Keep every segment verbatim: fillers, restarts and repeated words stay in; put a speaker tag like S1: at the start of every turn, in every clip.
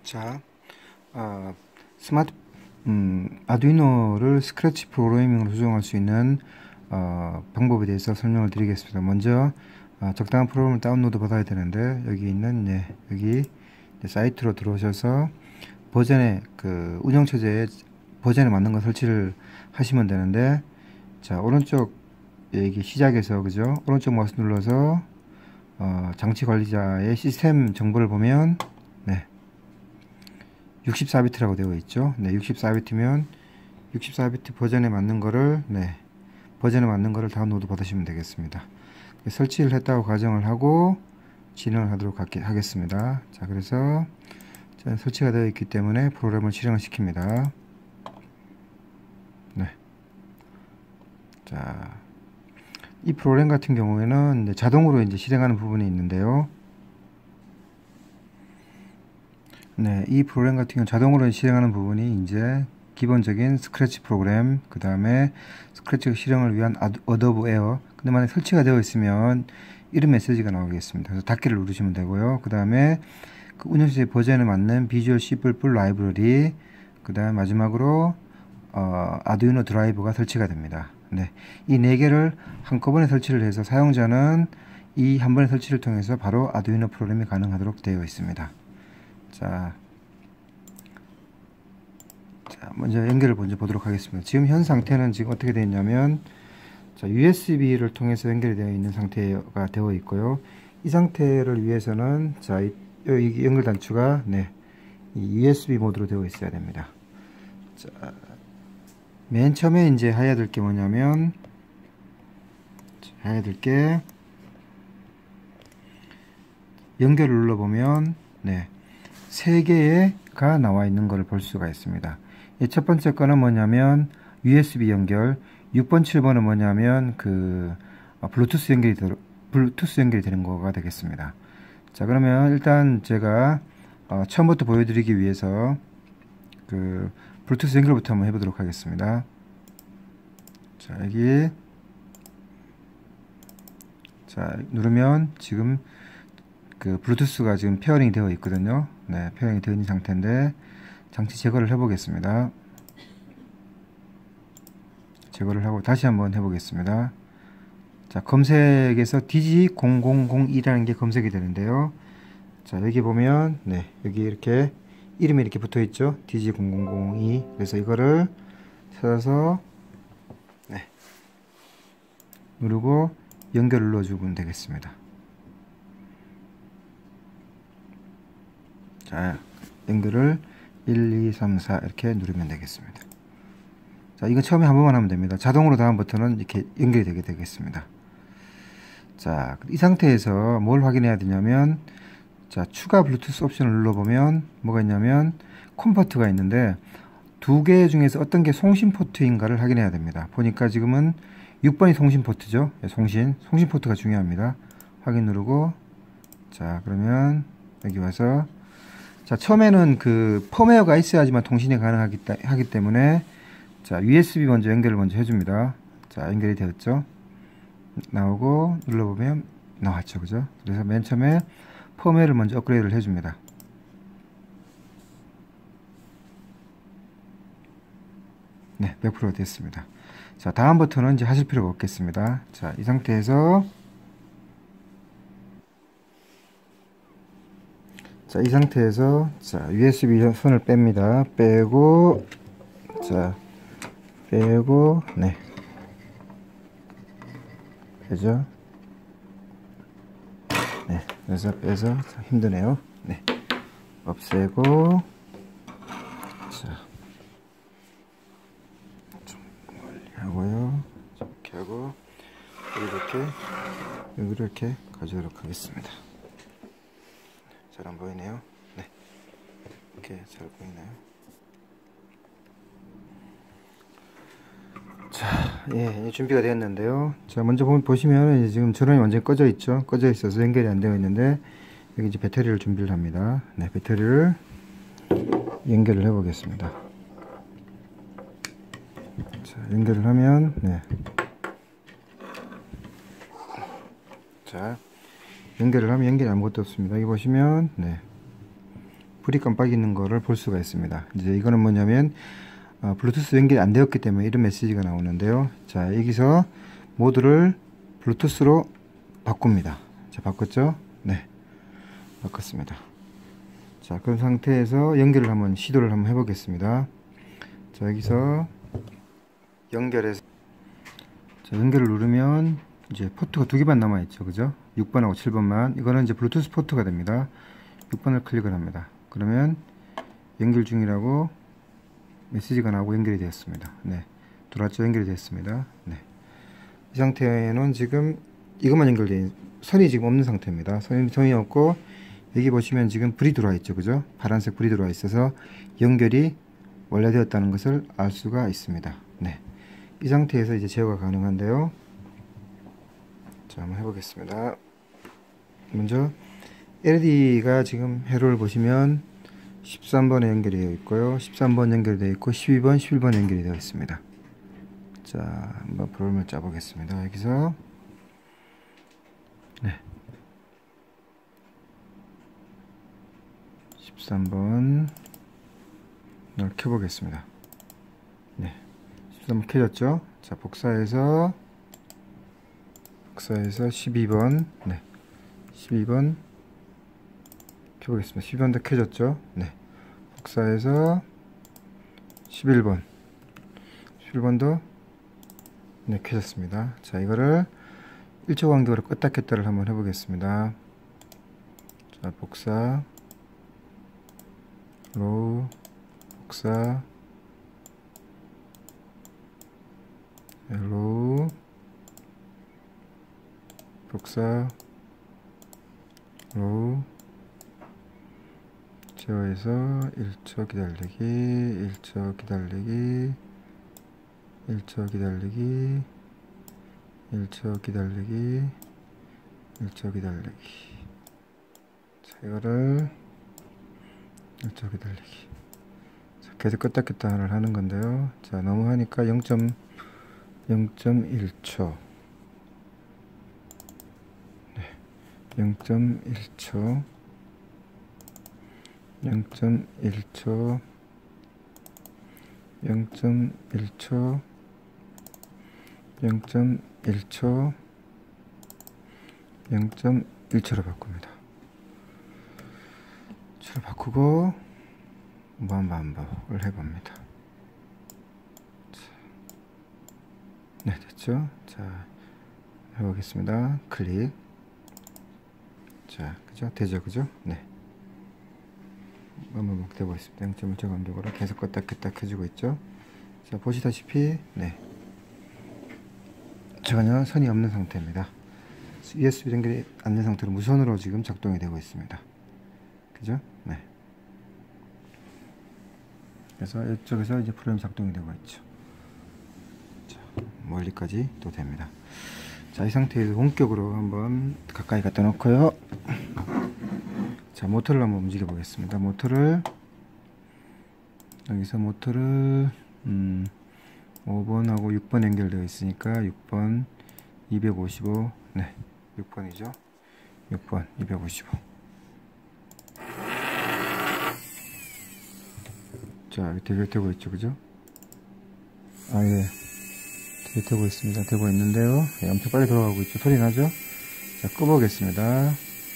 S1: 자, 어, 스마트 음, 아두이노를 스크래치 프로그래밍으로 수정할 수 있는 어, 방법에 대해서 설명을 드리겠습니다. 먼저 어, 적당한 프로그램을 다운로드 받아야 되는데, 여기 있는 네, 여기 사이트로 들어오셔서 버전에 그 운영체제에 버전에 맞는 거 설치를 하시면 되는데, 자, 오른쪽 여기 시작에서 그죠? 오른쪽 마우스 눌러서 어, 장치 관리자의 시스템 정보를 보면 네, 육십사 비트라고 되어 있죠. 네, 육십사 비트면 육십사 비트 버전에 맞는 거를 네, 버전에 맞는 거를 다운로드 받으시면 되겠습니다. 설치를 했다고 가정을 하고 진행을 하도록 하겠습니다. 자, 그래서 자, 설치가 되어 있기 때문에 프로그램을 실행을 시킵니다. 네. 자, 이 프로그램 같은 경우에는 자동으로 이제 실행하는 부분이 있는데요. 네, 이 프로그램 같은 경우 자동으로 실행하는 부분이 이제 기본적인 스크래치 프로그램, 그 다음에 스크래치 실행을 위한 어도브 에어. 근데 만약 설치가 되어 있으면 이런 메시지가 나오겠습니다. 그래서 닫기를 누르시면 되고요. 그 다음에 그 운영체제 버전에 맞는 비주얼 C++ 라이브러리, 그 다음에 마지막으로 어, 아두이노 드라이버가 설치가 됩니다. 네, 이 네 개를 한꺼번에 설치를 해서 사용자는 이 한 번의 설치를 통해서 바로 아두이노 프로그램이 가능하도록 되어 있습니다. 자, 자, 먼저 연결을 먼저 보도록 하겠습니다. 지금 현 상태는 지금 어떻게 되어 있냐면, 자, 유에스비를 통해서 연결이 되어 있는 상태가 되어 있고요. 이 상태를 위해서는 자, 이, 이 연결 단추가 네, 이 유에스비 모드로 되어 있어야 됩니다. 자, 맨 처음에 이제 해야 될 게 뭐냐면, 자, 해야 될 게 연결을 눌러보면 네, 세 개가 나와 있는 것을 볼 수가 있습니다. 첫 번째 거는 뭐냐면 유에스비 연결, 육 번, 칠 번은 뭐냐면 그 블루투스 연결이 블루투스 연결이 되는 거가 되겠습니다. 자, 그러면 일단 제가 어, 처음부터 보여드리기 위해서 그 블루투스 연결부터 한번 해보도록 하겠습니다. 자, 여기 자 누르면 지금 그 블루투스가 지금 페어링이 되어 있거든요. 네, 페어링이 되어 있는 상태인데 장치 제거를 해 보겠습니다. 제거를 하고 다시 한번 해 보겠습니다. 자, 검색에서 디지 공공공이라는 게 검색이 되는데요. 자, 여기 보면 네, 여기 이렇게 이름이 이렇게 붙어 있죠. 디지 공공공이. 그래서 이거를 찾아서 네, 누르고 연결을 눌러주면 되겠습니다. 자, 연결을 일, 이, 삼, 사 이렇게 누르면 되겠습니다. 자, 이거 처음에 한 번만 하면 됩니다. 자동으로 다음부터는 이렇게 연결이 되게 되겠습니다. 자, 이 상태에서 뭘 확인해야 되냐면, 자, 추가 블루투스 옵션을 눌러보면 뭐가 있냐면 콤포트가 있는데 두 개 중에서 어떤 게 송신 포트인가를 확인해야 됩니다. 보니까 지금은 육 번이 송신 포트죠. 네, 송신 송신 포트가 중요합니다. 확인 누르고, 자, 그러면 여기 와서 자, 처음에는 그 펌웨어가 있어야지만 통신이 가능하기 하기 때문에 자, 유에스비 먼저 연결을 먼저 해줍니다. 자, 연결이 되었죠. 나오고 눌러보면 나왔죠, 그죠? 그래서 맨 처음에 펌웨어를 먼저 업그레이드를 해줍니다. 네, 백 퍼센트 됐습니다. 자, 다음부터는 이제 하실 필요가 없겠습니다. 자, 이 상태에서 자, 이 상태에서 자, 유에스비 선을 뺍니다. 빼고 자, 빼고 네, 그죠? 네, 그래서 빼서 힘드네요. 네, 없애고 자, 좀 멀리 하고요. 이렇게 하고 이렇게 여기를 이렇게 가져오도록 하겠습니다. 잘 안 보이네요. 네, 이렇게 잘 보이나요? 자, 예, 준비가 되었는데요. 자, 먼저 보시면 이제 지금 전원이 완전히 꺼져 있죠. 꺼져 있어서 연결이 안 되어 있는데 여기 이제 배터리를 준비를 합니다. 네, 배터리를 연결을 해 보겠습니다. 자, 연결을 하면 네, 자, 연결을 하면 연결이 아무것도 없습니다. 여기 보시면 네, 불이 깜빡이는 거를 볼 수가 있습니다. 이제 이거는 뭐냐면 어, 블루투스 연결이 안 되었기 때문에 이런 메시지가 나오는데요. 자, 여기서 모드를 블루투스로 바꿉니다. 자, 바꿨죠? 네, 바꿨습니다. 자, 그런 상태에서 연결을 한번 시도를 한번 해보겠습니다. 자, 여기서 연결해서 자, 연결을 누르면 이제 포트가 두 개만 남아있죠. 그죠? 육 번하고 칠 번만. 이거는 이제 블루투스 포트가 됩니다. 육 번을 클릭을 합니다. 그러면 연결 중이라고 메시지가 나오고 연결이 되었습니다. 네, 들어왔죠? 연결이 되었습니다. 네, 이 상태에는 지금 이것만 연결된 선이 지금 없는 상태입니다. 선이, 선이 없고 여기 보시면 지금 불이 들어와 있죠. 그죠? 파란색 불이 들어와 있어서 연결이 완료되었다는 것을 알 수가 있습니다. 네, 이 상태에서 이제 제어가 가능한데요. 자, 한번 해보겠습니다. 먼저 엘이디가 지금 회로를 보시면 십삼 번에 연결이 되어 있고요. 십삼 번 연결되어 있고 십이 번, 십일 번 연결이 되어 있습니다. 자, 한번 프로그램을 짜보겠습니다. 여기서 네, 십삼 번을 켜보겠습니다. 네, 십삼 번 켜졌죠? 자, 복사해서 복사해서 십이 번, 네, 십이 번 켜보겠습니다. 십이 번도 켜졌죠? 네, 복사해서 십일 번, 십일 번도 네, 켜졌습니다. 자, 이거를 일 초 간격으로 껐다 켰다를 한번 해보겠습니다. 자, 복사, 로우, 복사, 로우, 복사, 로우, 제어해서 일 초 기다리기, 일 초 기다리기, 일 초 기다리기, 일 초 기다리기, 일 초 기다리기. 자, 이거를 일 초 기다리기. 자, 계속 껐다 켰다를 하는 건데요. 자, 너무 하니까 영 점 일 초, 네, 영 점 일 초, 영 점 일 초, 영 점 일 초, 영 점 일 초, 영 점 일 초로 바꿉니다. 초로 바꾸고 한번 반복을 해봅니다. 자, 네, 됐죠? 자, 해보겠습니다. 클릭. 자, 그죠? 되죠? 그죠? 네, 한번 되고 있습니다. 영 점 일 초 간격으로 계속 껐다 켰다 켜주고 있죠? 자, 보시다시피 네, 전혀 선이 없는 상태입니다. 유에스비 연결이 안 된 상태로 무선으로 지금 작동이 되고 있습니다. 그죠? 네. 그래서 이쪽에서 이제 프로그램 작동이 되고 있죠. 자, 멀리까지 또 됩니다. 자, 이 상태에서 원격으로 한번 가까이 갖다 놓고요. 자, 모터를 한번 움직여 보겠습니다. 모터를 여기서 모터를 음, 오 번하고 육 번 연결되어 있으니까 육 번, 이백오십오, 네, 육 번이죠. 육 번, 이백오십오. 자, 되게 되고 있죠, 그죠? 아, 예, 되게 되고 있습니다. 되고 있는데요. 예, 엄청 빨리 돌아가고 있죠. 소리 나죠? 자, 끄보겠습니다.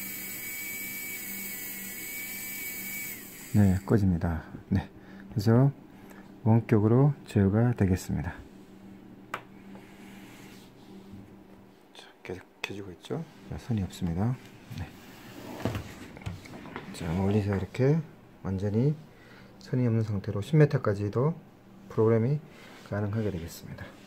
S1: 네, 꺼집니다. 네, 그래서 원격으로 제어가 되겠습니다. 자, 계속 켜지고 있죠? 자, 선이 없습니다. 네. 자, 멀리서 이렇게 완전히 선이 없는 상태로 십 미터까지도 프로그램이 가능하게 되겠습니다.